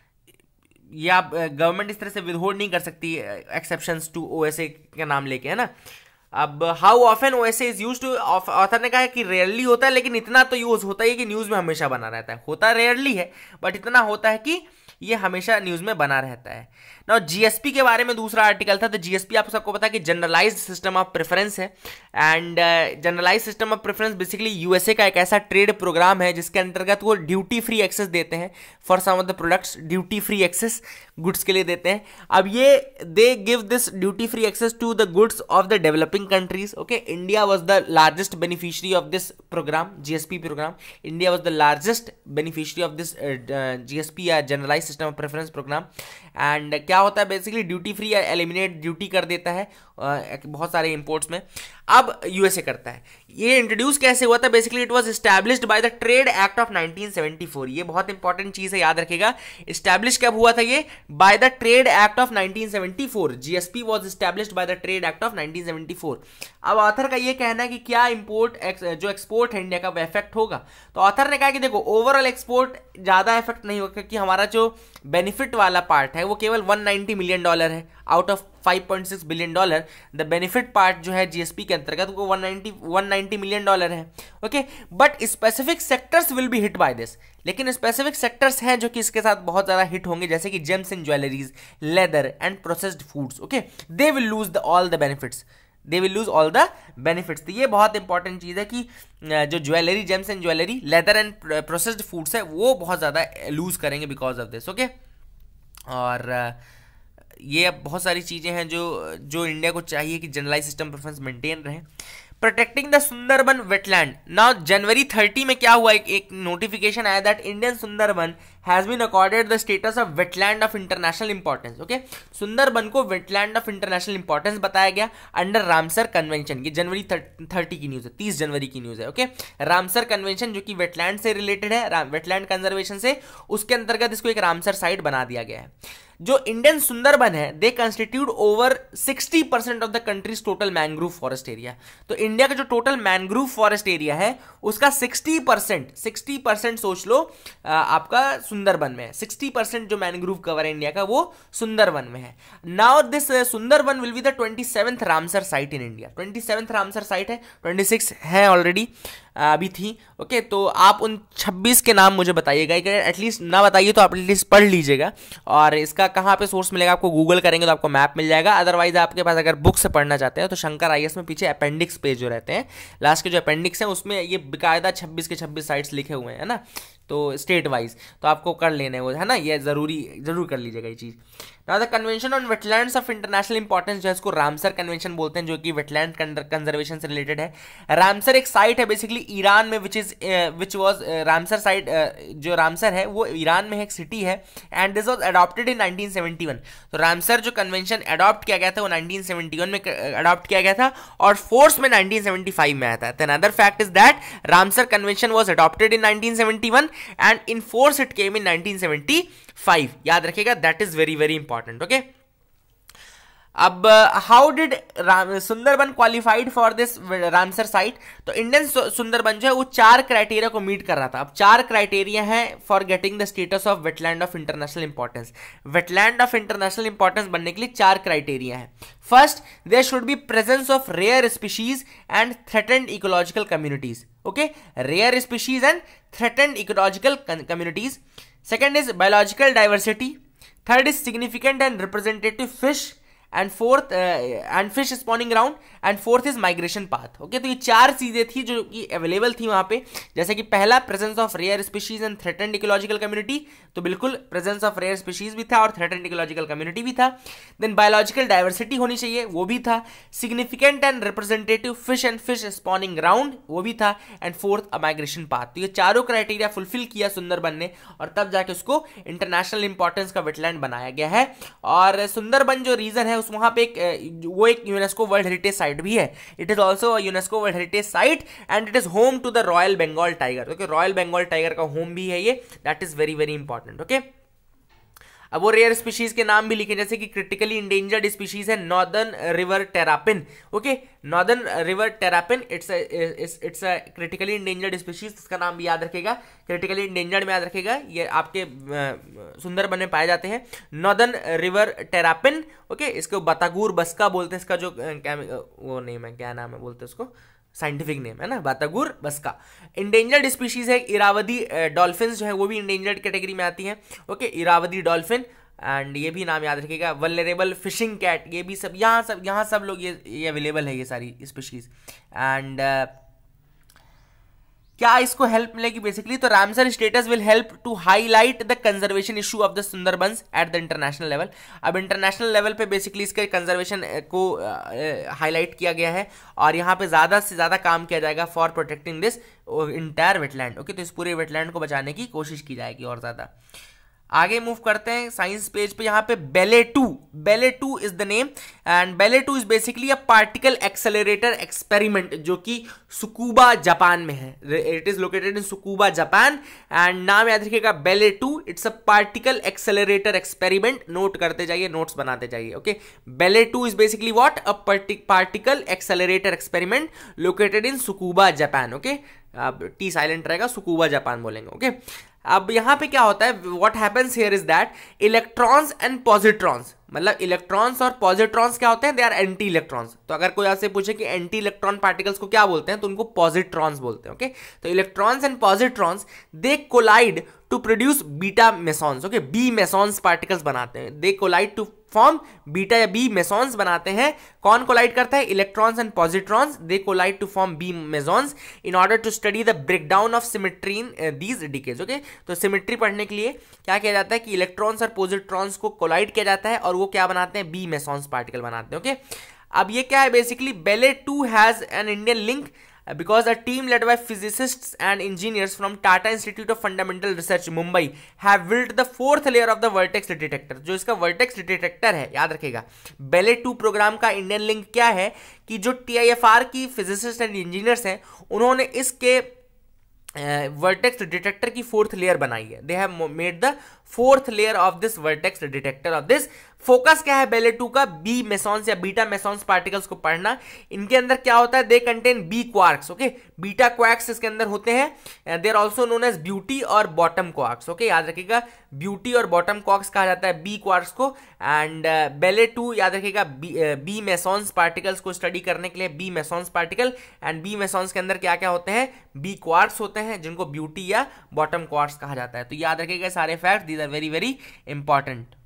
ये आप गवर्नमेंट uh, इस तरह से विदहोल्ड नहीं कर सकती एक्सेप्शंस टू ओएसए का नाम लेके, है ना। अब how often OSA is used to, author ने कहा है कि रेयरली होता है, लेकिन इतना तो यूज होता है कि न्यूज में हमेशा बना रहता है। होता रेयरली है बट इतना होता है कि ये हमेशा न्यूज में बना रहता है। नाउ जीएसपी के बारे में दूसरा आर्टिकल था। तो जीएसपी आप सबको पता है कि जनरलाइज्ड सिस्टम ऑफ प्रेफरेंस है। And generalised system of preference basically USA का एक ऐसा ट्रेड प्रोग्राम है जिसके अंतर्गत वो ड्यूटी फ्री एक्सेस देते हैं for some of the products, duty free access goods के लिए देते हैं। अब ये they give this duty free access to the goods of the developing countries. Okay, India was the largest beneficiary of this programme, GSP programme. India was the largest beneficiary of this GSP या generalised system of preference programme. And क्या होता है बेसिकली, duty free या eliminate duty कर देता है uh, बहुत सारे इंपोर्ट्स में। अब यूएसए करता है। ये इंट्रोड्यूस कैसे हुआ था? Basically it was established by the trade act of nineteen seventy four. ये बहुत इंपॉर्टेंट चीज है, याद रखिएगा। एस्टैब्लिश कब हुआ था ये? By the trade act of nineteen seventy four. GSP was established by the trade act of nineteen seventy four. अब ऑथर का ये कहना है कि क्या इंपोर्ट जो एक्सपोर्ट है इंडिया का वो इफेक्ट होगा? तो ऑथर ने कहा कि देखो, ओवरऑल एक्सपोर्ट ज्यादा इफेक्ट नहीं होगा क्योंकि हमारा जो बेनिफिट वाला पार्ट है वो केवल वन नाइंटी मिलियन डॉलर है out of five point six billion dollar. The benefit part जो है जीएसपी के अंतर्गत वो वन नाइंटी मिलियन डॉलर है। Okay, but specific sectors will be hit by this. लेकिन स्पेसिफिक सेक्टर्स हैं जो कि इसके साथ बहुत ज्यादा हिट होंगे, जैसे कि gems and jewelleries, leather and processed foods. Okay, they will lose the all the benefits, they will lose all the benefits. तो ये बहुत इंपॉर्टेंट चीज है कि जो jewellery, gems and jewellery, leather and processed foods है वो बहुत ज्यादा लूज करेंगे बिकॉज ऑफ दिस। ओके, और ये अब बहुत सारी चीजें हैं जो जो इंडिया को चाहिए कि जनरलाइज सिस्टम प्रेफरेंस मेंटेन रहे। Protecting the Sundarban wetland. Now January thirty में क्या हुआ, एक, एक नोटिफिकेशन आया that Indian Sundarban has been accorded the status of wetland of international importance. Okay, Sundarban को वेटलैंड ऑफ इंटरनेशनल इंपॉर्टेंस बताया गया अंडर रामसर कन्वेंशन। ये जनवरी थर्टी की न्यूज है, तीस जनवरी की न्यूज है। ओके, रामसर कन्वेंशन जो कि वेटलैंड से रिलेटेड है, वेटलैंड कंजर्वेशन से, उसके अंतर्गत इसको एक रामसर साइट बना दिया गया है। जो इंडियन सुंदरबन है they constitute over sixty percent of the country's total mangrove forest area. तो इंडिया का जो टोटल मैंग्रोव फॉरेस्ट एरिया है उसका सिक्सटी परसेंट सिक्सटी परसेंट सोच लो आपका सुंदरबन में है। सिक्सटी परसेंट जो मैंग्रोव कवर है इंडिया का वो सुंदरबन में है। Now this Sundarban will be the twenty seventh Ramsar site in India. Twenty seventh Ramsar site है, ट्वेंटी सिक्स है ऑलरेडी अभी थी। ओके, तो आप उन छब्बीस के नाम मुझे बताइएगा, एटलीस्ट ना बताइए तो आप एटलीस्ट पढ़ लीजिएगा। और इसका कहाँ पे सोर्स मिलेगा, आपको गूगल करेंगे तो आपको मैप मिल जाएगा। अदरवाइज आपके पास अगर बुक से पढ़ना चाहते हैं तो शंकर आईएएस में पीछे अपेंडिक्स पेज जो रहते हैं, लास्ट के जो अपेंडिक्स हैं उसमें ये बेकायदा छब्बीस के छब्बीस साइट्स लिखे हुए हैं ना, तो स्टेट वाइज तो आपको कर लेने वो है ना, ये जरूरी जरूर कर लीजिएगा ये चीज़। Now the convention on wetlands of international importance जो है इसको रामसर कन्वेंशन बोलते हैं, जो कि वेटलैंड कंजर्वेशन से रिलेटेड है। रामसर एक साइट है बेसिकली ईरान में, which is which was Ramsar site, जो रामसर है वो ईरान में एक सिटी है and this was adopted in nineteen seventy one. तो रामसर जो कन्वेंशन अडॉप्ट किया गया था वो नाइनटीन सेवेंटी वन में अडॉप्ट किया गया था और फोर्स में नाइनटीन सेवेंटी फाइव में आया था। Then other fact is that Ramsar convention was adopted in nineteen seventy one and in force it came in nineteen seventy five. याद रखिएगा, that is very very important. Okay, अब how did Sundarban qualified for this Ramsar site? तो Indian Sundarban जो है वो चार criteria को meet कर रहा था। अब चार क्राइटेरिया है for getting the status of wetland of international importance. Wetland of international importance बनने के लिए चार क्राइटेरिया है। First, there should be presence of rare species and threatened ecological communities. Okay, rare species and threatened ecological communities. Second is biological diversity. Third is significant and representative fish and fourth and fish spawning ground and fourth is migration path. Okay, तो ये चार चीजें थी जो कि available थी वहां पे। जैसे कि पहला presence of rare species and threatened ecological community, तो बिल्कुल प्रेजेंस ऑफ रेयर स्पीशीज भी था और थ्रेटेंड इकोलॉजिकल कम्युनिटी भी था। देन बायोलॉजिकल डाइवर्सिटी होनी चाहिए, वो भी था। Significant and representative fish and fish spawning ground, वो भी था। And fourth a migration path. तो ये चारों क्राइटेरिया फुलफिल किया सुंदरबन ने और तब जाके उसको इंटरनेशनल इंपॉर्टेंस का वेटलैंड बनाया गया है। और सुंदरबन जो रीजन है उस वहां पे एक वो एक यूनेस्को वर्ल्ड हेरिटेज साइट भी है। It is also a UNESCO world heritage site and it is home to the royal Bengal tiger. Okay, royal Bengal tiger का होम भी है ये, that is very very important. Okay, अब वो रेयर स्पीशीज के नाम भी लिखे, जैसे कि क्रिटिकली इंडेंजर्ड स्पीशीज है northern river terrapin. Okay, northern river terrapin it's it's a critically endangered species, इसका नाम भी याद रखेगा। क्रिटिकली इंडेंजर्ड में याद रखेगा, ये आपके सुंदरबन में पाए जाते हैं। नॉर्दर्न रिवर टेरापिन, ओके, इसको बतागुर बस्का बोलते हैं, इसका जो क्या वो नेम है, क्या नाम है बोलते हैं उसको, साइंटिफिक नेम है ना, बातागुर बस्का। इंडेंजर्ड स्पीशीज है इरावदी डॉल्फिन जो है वो भी इंडेंजर्ड कैटेगरी में आती है। ओके, इरावदी डॉल्फिन एंड ये भी नाम याद रखिएगा। वल्नरेबल फिशिंग कैट, ये भी सब यहाँ सब यहाँ सब लोग ये ये अवेलेबल है ये सारी स्पीशीज। एंड क्या इसको हेल्प मिलेगी बेसिकली? तो Ramsar status will help to highlight the conservation issue of the Sundarbans at the international level. अब इंटरनेशनल लेवल पे बेसिकली इसके कंजर्वेशन को हाईलाइट किया गया है और यहाँ पे ज़्यादा से ज़्यादा काम किया जाएगा for protecting this entire wetland. Okay, तो इस पूरे वेटलैंड को बचाने की कोशिश की जाएगी और ज़्यादा। आगे मूव करते हैं साइंस पेज पे। यहाँ पे Belle two, Belle two is the name and Belle two is basically a particle accelerator experiment जो कि सुकुबा जापान में है। It is located in Tsukuba Japan and नाम याद रखिएगा Belle two. It's a particle accelerator experiment, note करते जाइए, notes बनाते जाइए। Okay, Belle two is basically what, a particle accelerator experiment located in Tsukuba Japan. Okay, अब T silent रहेगा, Tsukuba Japan बोलेंगे। Okay okay? अब यहाँ पे क्या होता है, what happens here is that electrons and positrons, मतलब इलेक्ट्रॉन्स और पॉजिट्रॉन्स क्या होते हैं, दे आर एंटी इलेक्ट्रॉन्स। तो अगर कोई आपसे पूछे कि एंटी इलेक्ट्रॉन पार्टिकल्स को क्या बोलते हैं तो उनको पॉजिट्रॉन्स बोलते हैं। ओके, तो electrons and positrons they collide to produce beta mesons. Okay, B mesons particles बनाते हैं, they collide to form beta या बी मेसॉन्स बनाते हैं। कौन कोलाइड करता है, electrons and positrons, they collide to form B mesons in order to study the breakdown of symmetry in these decays. Okay, तो symmetry पढ़ने के लिए क्या किया जाता है कि इलेक्ट्रॉन्स और पॉजिट्रॉन्स को कोलाइड किया जाता है और वो क्या बनाते हैं, बी मेसॉन्स पार्टिकल बनाते हैं। ओके, अब ये क्या है basically, Belle two has an Indian link because a team led by physicists and engineers from Tata Institute of Fundamental Research Mumbai have built the fourth layer of the vertex detector। जो इसका vertex detector है, याद रखेगा, Belle two program का Indian link क्या है कि जो टी आई एफ आर की फिजिसिस्ट एंड इंजीनियर्स हैं उन्होंने इसके वर्टेक्स डिटेक्टर की फोर्थ लेयर बनाई है। They have made the fourth layer of this vertex detector of this. Focus क्या है बेले टू का? बी मेसॉन्स या बीटा मेसॉन्स पार्टिकल्स को पढ़ना। इनके अंदर क्या होता है? They contain B quarks, okay, beta quarks इसके अंदर होते हैं। They are also known as beauty और बॉटम क्वार्क्स, ओके, याद रखिएगा ब्यूटी और बॉटम क्वार्क्स कहा जाता है बी क्वार्क्स को। एंड बेले टू याद रखिएगा बी मेसॉन्स पार्टिकल्स को स्टडी करने के लिए B mesons particle, and B mesons के अंदर क्या क्या होते हैं? बी क्वार्क्स होते हैं जिनको ब्यूटी या बॉटम क्वार्क्स कहा जाता है। तो याद रखिएगा सारे fact, these are very very important.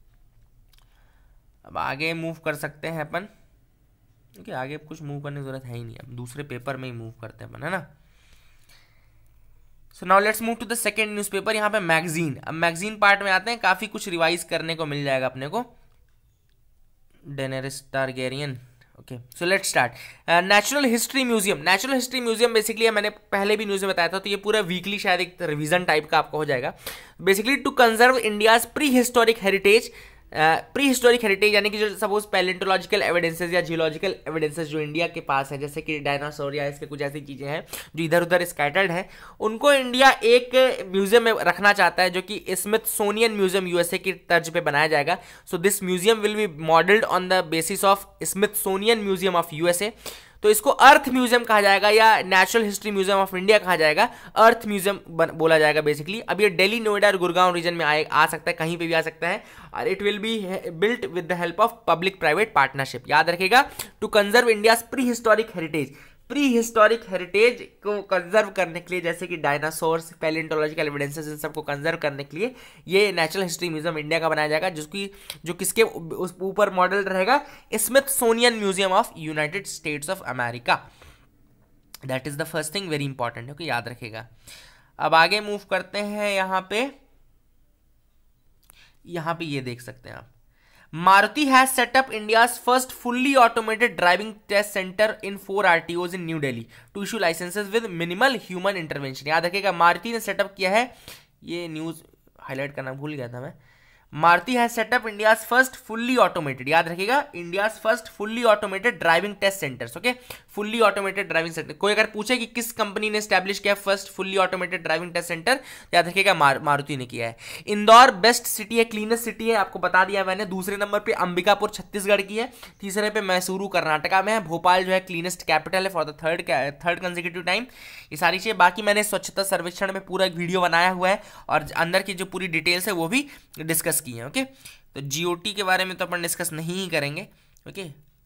अब आगे मूव कर सकते हैं अपन, क्योंकि आगे कुछ मूव करने की जरूरत है ही नहीं, अब दूसरे पेपर में ही मूव करते हैं अपन, है ना। So now let's move to the second newspaper. यहाँ पे मैगजीन। अब मैगजीन पार्ट में आते हैं, काफी कुछ रिवाइज करने को मिल जाएगा अपने को। Daenerys Targaryen, okay, so let's start. Natural history museum. Natural history museum basically मैंने पहले भी न्यूज में बताया था, तो ये पूरा वीकली शायद एक रिवीजन टाइप का आपको हो जाएगा। Basically to conserve India's pre historic heritage. Pre historic heritage यानी कि जो सपोज पैलेंटोलॉजिकल एविडेंसेस या जियोलॉजिकल एविडेंसेस जो इंडिया के पास है, जैसे कि डायनासोर या इसके कुछ ऐसी चीज़ें हैं जो इधर उधर स्कैटर्ड हैं, उनको इंडिया एक म्यूजियम में रखना चाहता है जो कि स्मिथसोनियन म्यूजियम यूएसए की तर्ज पे बनाया जाएगा। So this museum will be modelled on the basis of Smithsonian museum of USA. तो इसको अर्थ म्यूजियम कहा जाएगा या natural history museum of India कहा जाएगा, अर्थ म्यूजियम बोला जाएगा बेसिकली। अब ये दिल्ली, नोएडा और गुड़गांव रीजन में आए आ सकता है, कहीं पे भी आ सकता है, और it will be built with the help of public private partnership. याद रखिएगा, to conserve India's pre historic heritage. Pre historic heritage को कंजर्व करने के लिए, जैसे कि डायनासोर्स, पैलेंटोलॉजिकल एविडेंसेस, इन सबको कंजर्व करने के लिए ये नेचुरल हिस्ट्री म्यूजियम इंडिया का बनाया जाएगा, जिसकी जो किसके उस ऊपर मॉडल रहेगा? Smithsonian museum of United States of America. That is the first thing, very important, okay, याद रखिएगा। अब आगे मूव करते हैं। यहाँ पे यहाँ पे ये देख सकते हैं आप, Maruti has set up India's first fully automated driving test center in four R T Os in New Delhi to issue licenses with minimal human intervention। याद रखिएगा, मारुति ने सेटअप किया है, ये न्यूज हाईलाइट करना भूल गया था मैं। Maruti has set up India's first fully automated, याद रखिएगा, India's first fully automated driving test centres, okay, fully automated driving centre. कोई अगर पूछे कि किस कंपनी ने स्टैब्लिश किया first fully automated driving test centre, याद रखिएगा मारुति ने किया है। इंदौर बेस्ट सिटी है, क्लीनेस्ट सिटी है, आपको बता दिया मैंने। दूसरे नंबर पे अंबिकापुर छत्तीसगढ़ की है, तीसरे पे मैसूरू कर्नाटका में है, भोपाल जो है क्लीनेस्ट कैपिटल है for the third third consecutive time. ये सारी चीजें, बाकी मैंने स्वच्छता सर्वेक्षण में पूरा एक वीडियो बनाया हुआ है और अंदर की जो पूरी डिटेल्स है वो भी डिस्कस की है, ओके। तो जीओटी के बारे में तो अपन डिस्कस नहीं ही करेंगे, ओके,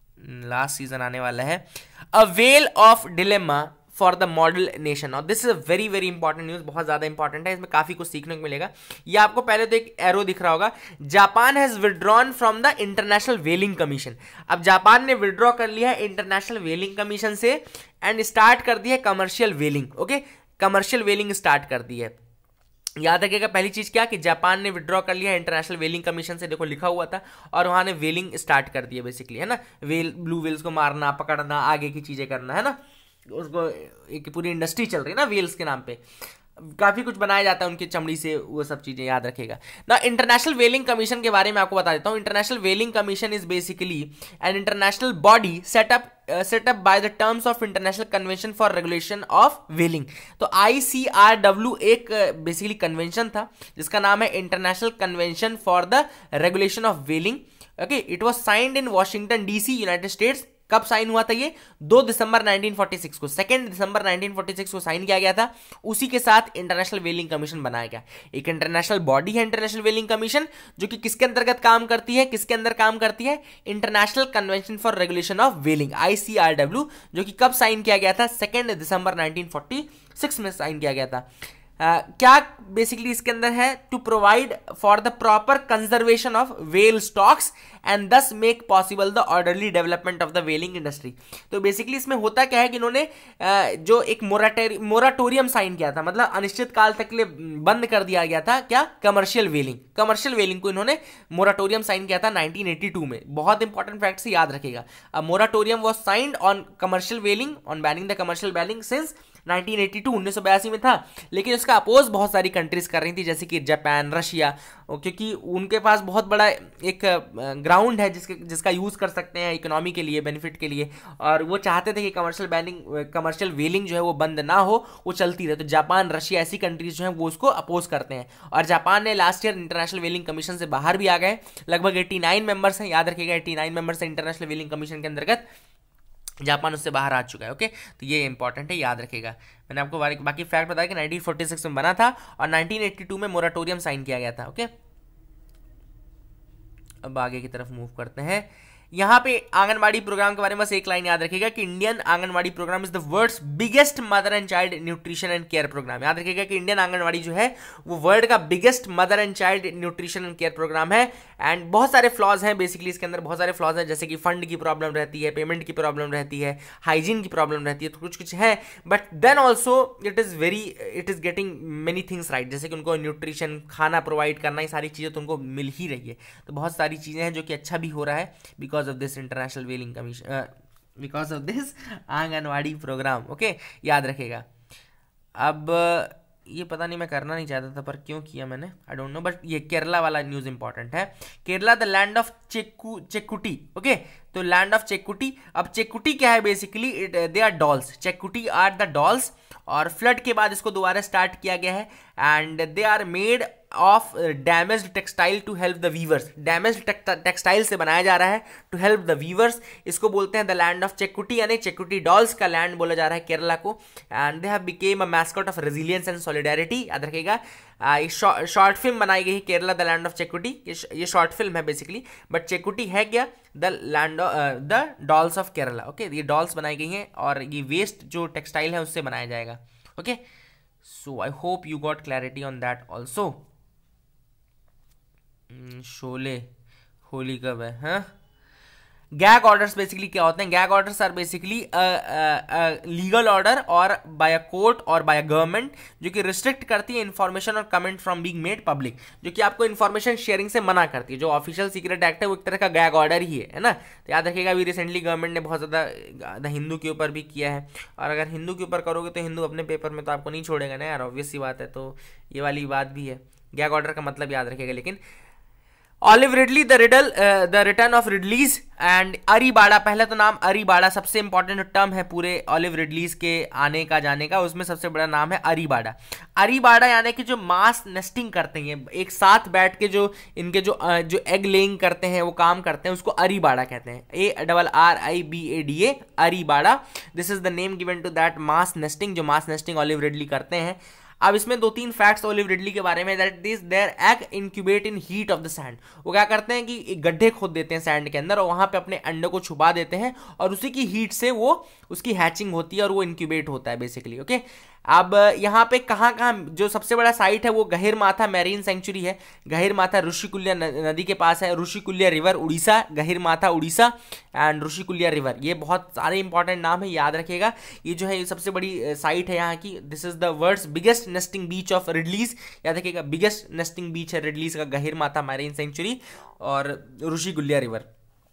लास्ट सीजन आने वाला है। A well of dilemma for the model nation, और this is a very very important news, बहुत ज्यादा इंपॉर्टेंट है, इसमें काफी कुछ सीखने को मिलेगा। ये आपको पहले तो एक एरो दिख रहा होगा, Japan has withdrawn from the international whaling commission. अब जापान ने विड्रॉ कर लिया है इंटरनेशनल व्हेलिंग कमीशन से एंड स्टार्ट कर दी है commercial whaling, okay, commercial whaling start कर दी है। याद रखिएगा, पहली चीज क्या कि जापान ने विड्रॉ कर लिया इंटरनेशनल व्हेलिंग कमीशन से, देखो लिखा हुआ था, और वहां ने व्हेलिंग स्टार्ट कर दिया बेसिकली, है ना, वेल ब्लू व्हेल्स को मारना, पकड़ना, आगे की चीजें करना, है ना, उसको एक पूरी इंडस्ट्री चल रही है ना वेल्स के नाम पे, काफी कुछ बनाया जाता है उनकी चमड़ी से, वो सब चीजें याद रखेगा ना। इंटरनेशनल व्हेलिंग कमीशन के बारे में आपको बता देता हूं। International whaling commission is basically an international body setup setup by the terms of international convention for regulation of whaling. तो आई सी आर डब्ल्यू एक बेसिकली uh, कन्वेंशन था जिसका नाम है international convention for the regulation of whaling, okay. It was signed in Washington DC, United States. कब साइन हुआ था ये? दो दिसंबर नाइनटीन फोर्टी सिक्स को, second December nineteen forty six को साइन किया गया था। उसी के साथ इंटरनेशनल व्हेलिंग कमीशन बनाया गया। एक इंटरनेशनल बॉडी है इंटरनेशनल व्हेलिंग कमीशन, जो कि किसके अंतर्गत काम करती है? किसके अंदर काम करती है? International convention for regulation of whaling, ICRW, जो कि कब साइन किया गया था? Second December nineteen forty six में साइन किया गया था। Uh, क्या बेसिकली इसके अंदर है? To provide for the proper conservation of whale stocks and thus make possible the orderly development of the whaling industry. तो बेसिकली इसमें होता क्या है कि इन्होंने uh, जो एक मोराटोरियम साइन किया था, मतलब अनिश्चित काल तक के लिए बंद कर दिया गया था, क्या? कमर्शियल व्हेलिंग। कमर्शियल व्हेलिंग को इन्होंने मोराटोरियम साइन किया था नाइनटीन एटी टू में। बहुत इंपॉर्टेंट फैक्ट से याद रखेगा। Moratorium was signed on commercial whaling, on banning the commercial whaling since nineteen eighty two उन्नीस सौ बयासी में था, लेकिन उसका अपोज बहुत सारी कंट्रीज कर रही थी जैसे कि जापान, रशिया, क्योंकि उनके पास बहुत बड़ा एक ग्राउंड है जिसके जिसका यूज़ कर सकते हैं इकोनॉमी के लिए, बेनिफिट के लिए, और वो चाहते थे कि कमर्शियल बैनिंग कमर्शियल वेलिंग जो है वो बंद ना हो, वो चलती रहे। तो जापान, रशिया ऐसी कंट्रीज जो हैं वो उसको अपोज करते हैं। और जापान ने last year international whaling commission से बाहर भी आ गए, लगभग नवासी मेंबर्स हैं, याद रखिएगा नवासी मेंबर्स हैं इंटरनेशनल वेलिंग कमीशन के अंतर्गत, जापान उससे बाहर आ चुका है। ओके, तो ये इंपॉर्टेंट है, याद रखिएगा। मैंने आपको बाकी फैक्ट बताया कि नाइनटीन फोर्टी सिक्स में बना था और नाइनटीन एटी टू में मोराटोरियम साइन किया गया था। ओके, अब आगे की तरफ मूव करते हैं। यहाँ पे आंगनवाड़ी प्रोग्राम के बारे में बस एक लाइन याद रखिएगा कि Indian anganwadi programme is the world's biggest mother and child nutrition and care programme. याद रखिएगा कि इंडियन आंगनवाड़ी जो है वो वर्ल्ड का biggest mother and child nutrition and care programme है। एंड बहुत सारे फ्लॉज हैं, बेसिकली इसके अंदर बहुत सारे फ्लॉज हैं, जैसे कि फंड की प्रॉब्लम रहती है, पेमेंट की प्रॉब्लम रहती है, हाइजीन की प्रॉब्लम रहती है, तो कुछ कुछ है, but then also it is very it is getting many things right, जैसे कि उनको न्यूट्रिशन, खाना प्रोवाइड करना, ये सारी चीज़ें तो उनको मिल ही रही है। तो बहुत सारी चीज़ें हैं जो कि अच्छा भी हो रहा है because of this international whaling commission, because of this anganwadi programme. Okay, याद रखेगा। अब ये पता नहीं मैं करना नहीं चाहता था पर क्यों किया मैंने, आई डोंट नो, बट ये केरला वाला न्यूज़ इंपॉर्टेंट है। Kerala the land of Chekku Chekkutty. Okay, तो लैंड ऑफ चेक्कुटी। अब चेक्कुटी क्या है, basically it they are dolls, Chekkutty are the dolls, और फ्लड के बाद इसको दोबारा स्टार्ट किया गया है। And they are made of damaged textile to help the weavers, damaged textile से बनाया जा रहा है टू हेल्प द वीवर्स। इसको बोलते हैं द लैंड ऑफ चेक्कुटी, यानी चेक्कुटी डॉल्स का लैंड बोला जा रहा है केरला को। And they have become a mascot of resilience and solidarity. याद रखिएगा, शॉर्ट फिल्म बनाई गई है Kerala the land of Chekkutty, ये शॉर्ट फिल्म है बेसिकली, बट चेक्कुटी है क्या, the land the dolls of Kerala. Okay, ये डॉल्स बनाई गई हैं और ये वेस्ट जो टेक्सटाइल है उससे बनाया जाएगा। Okay, so I hope you got clarity on that also. Sholay Holi कब है? हाँ, गैग ऑर्डर्स बेसिकली क्या होते हैं? Gag orders are basically legal order और बाय अ कोर्ट और बाय अ गवर्नमेंट जो कि रिस्ट्रिक्ट करती है इन्फॉर्मेशन और comment from being made public, जो कि आपको इन्फॉर्मेशन शेयरिंग से मना करती है। जो ऑफिशियल सीक्रेट एक्ट है वो एक तरह का गैग ऑर्डर ही है, है ना। तो याद रखिएगा, अभी रिसेंटली गवर्नमेंट ने बहुत ज़्यादा द हिंदू के ऊपर भी किया है, और अगर हिंदू के ऊपर करोगे तो हिंदू अपने पेपर में तो आपको नहीं छोड़ेगा ना यार, ऑब्वियस सी बात है। तो ये वाली बात भी है, गैग ऑर्डर का मतलब याद रखिएगा। लेकिन olive ridley the riddle the return of ridleys and arribada, पहले तो नाम अरीबाड़ा सबसे इंपॉर्टेंट टर्म है पूरे ऑलिव रिडलीज के आने का जाने का, उसमें सबसे बड़ा नाम है अरीबाड़ा। अरीबाड़ा यानी कि जो मास नेस्टिंग करते हैं, एक साथ बैठ के जो इनके जो जो एग लेइंग करते हैं, वो काम करते हैं, उसको अरीबाड़ा कहते हैं। A double R I B A D A, arribada. This is the name given to that mass nesting, जो मास नेस्टिंग ऑलिव रिडली करते हैं। अब इसमें दो तीन फैक्ट्स ऑलिव रिडली के बारे में, that this their egg incubate in heat of the sand. वो क्या करते हैं कि एक गड्ढे खोद देते हैं सैंड के अंदर और वहां पे अपने अंडों को छुपा देते हैं और उसी की हीट से वो उसकी हैचिंग होती है और वो इंक्यूबेट होता है बेसिकली। ओके, अब यहाँ पे कहाँ कहाँ जो सबसे बड़ा साइट है वो गहिरमाथा मैरीन सेंचुरी है। गहिरमाथा ऋषिकुल्या नदी के पास है, Rushikulya river Orissa, Gahirmatha Orissa and Rushikulya river, ये बहुत सारे इंपॉर्टेंट नाम है, याद रखिएगा। ये जो है ये सबसे बड़ी साइट है यहाँ की। This is the world's biggest nesting beach of ridleys, याद रखिएगा, बिगेस्ट नेस्टिंग बीच है रिडलीज का गहिरमाथा मैरीन सेंचुरी और ऋषिकुल्या रिवर।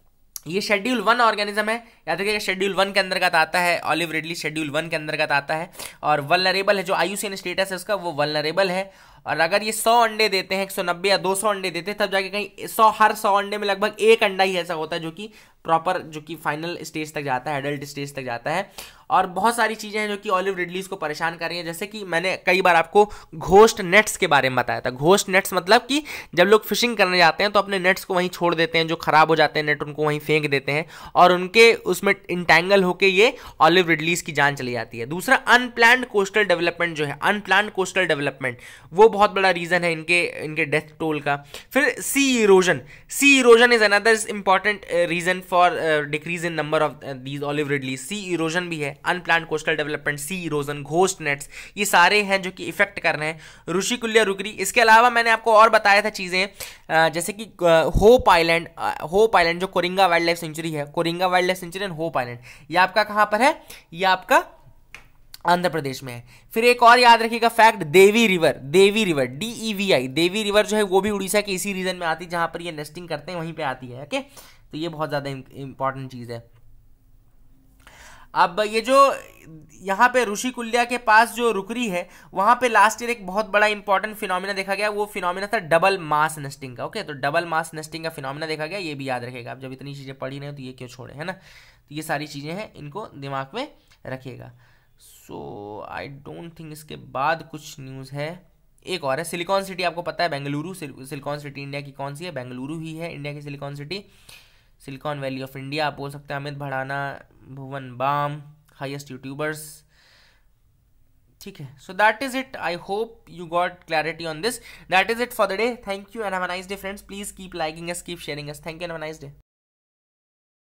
ये शेड्यूल वन ऑर्गेनिज्म है, याद रखिएगा, शेड्यूल वन के अंतर्गत आता है, ऑलिव रिडली शेड्यूल वन के अंतर्गत आता है और वल्नरेबल है। जो आईयूसीएन स्टेटस है उसका वो वल्नरेबल है। और अगर ये सौ अंडे देते हैं, एक सौ नब्बे या दो सौ अंडे देते हैं, तब जाके कहीं सौ हर सौ अंडे में लगभग एक अंडा ही ऐसा होता है जो कि प्रॉपर जो कि फाइनल स्टेज तक जाता है, एडल्ट स्टेज तक जाता है। और बहुत सारी चीज़ें हैं जो कि ऑलिव रिडलीज को परेशान कर रही हैं, जैसे कि मैंने कई बार आपको घोस्ट नेट्स के बारे में बताया था। घोस्ट नेट्स मतलब कि जब लोग फिशिंग करने जाते हैं तो अपने नेट्स को वहीं छोड़ देते हैं, जो खराब हो जाते हैं नेट उनको वहीं फेंक देते हैं और उनके उसमें इंटैंगल होके ये ऑलिव रिडलीज की जान चली जाती है। दूसरा, अनप्लान्ड कोस्टल डेवलपमेंट जो है, अनप्लान्ड कोस्टल डेवलपमेंट वो बहुत बड़ा रीजन है इनके इनके डेथ टोल का। फिर sea erosion, sea erosion is another important reason for decrease in number of these olive ridleys. Sea erosion भी है, unplanned coastal development, sea erosion, ghost nets, ये सारे हैं जो कि इफेक्ट कर रहे हैं ऋषिकुल्या रुकरी। इसके अलावा मैंने आपको और बताया था चीजें, जैसे कि होप आइलैंड, होप आइलैंड जो कोरिंगा वाइल्ड लाइफ सेंचुरी है, Coringa wildlife sanctuary and Hope Island, ये आपका कहां पर है? ये आपका आंध्र प्रदेश में है। फिर एक और याद रखिएगा fact, Devi river, Devi river D E V I, Devi river जो है वो भी उड़ीसा के इसी रीजन में आती है जहां पर ये नेस्टिंग करते हैं, वहीं पे आती है। ओके, तो ये बहुत ज्यादा इंपॉर्टेंट चीज है। अब ये जो यहाँ पे ऋषिकुल्या के पास जो रुकरी है, वहां पे लास्ट ईयर एक बहुत बड़ा इंपॉर्टेंट फिनोमिना देखा गया, वो फिनोमिना था डबल मास नेस्टिंग का। ओके, तो डबल मास नेस्टिंग का फिनोमिना देखा गया, ये भी याद रखेगा आप, जब इतनी चीजें पढ़ी रहे हो तो ये क्यों छोड़े, है ना। तो ये सारी चीजें हैं, इनको दिमाग में रखिएगा। सो आई डोंट थिंक इसके बाद कुछ न्यूज़ है। एक और है सिलिकॉन सिटी, आपको पता है बेंगलुरु, सिलिकॉन सिटी इंडिया की कौन सी है, बेंगलुरु ही है इंडिया की silicon city, Silicon Valley of India आप बोल सकते हैं। अमित भड़ाना, भुवन बाम, हाईएस्ट यूट्यूबर्स, ठीक है। So that is it, I hope you got clarity on this. That is it for the day, thank you and have a nice day friends, please keep liking us, keep sharing us, thank you and have a nice day.